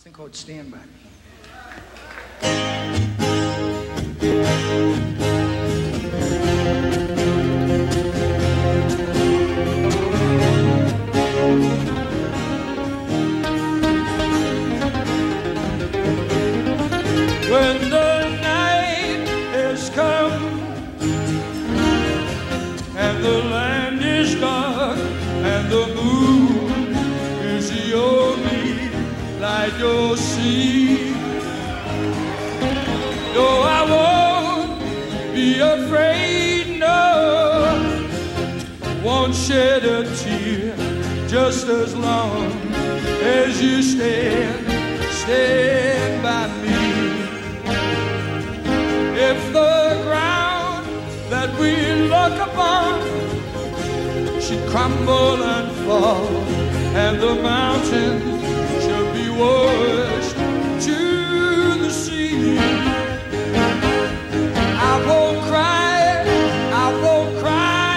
thing called Stand By Me. When the night has come and the land is dark and the moon is the only light you'll see, no, I won't be afraid, no, won't shed a tear just as long as you stand by me. If the ground that we look upon should crumble and fall, and the mountains should be washed to the sea, I won't cry,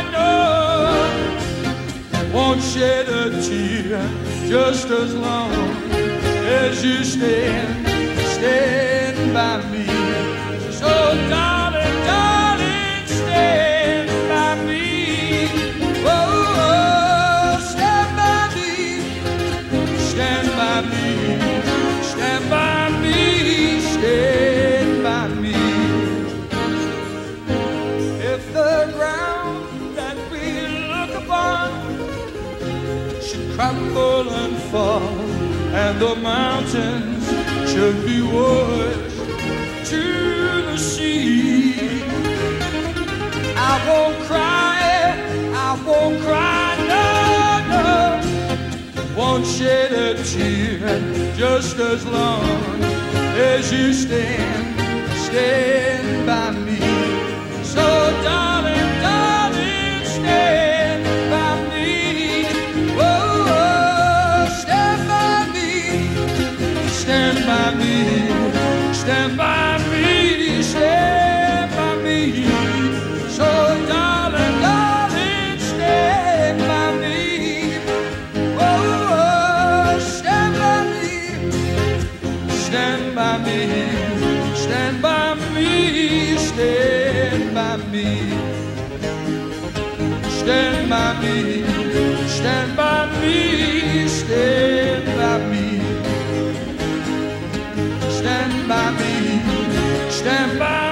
no, won't shed a tear just as long as you stand by me. So darling, darling, stand by me. Oh, stand by me, stand by me, stand by me, stand by me. If the ground that we look upon should crumble and fall, and the mountains should be washed to the sea, I won't cry, no, won't shed a tear just as long as you stand by me. So darling, darling, stand by me. Oh, stand by me, stand by me, stand by me, stand by me. So darling, darling, stand by me. Oh, stand by me, stand by me, stand by me, stand by me, stand by me, stand by me, stand by me, stand by me, stand by me.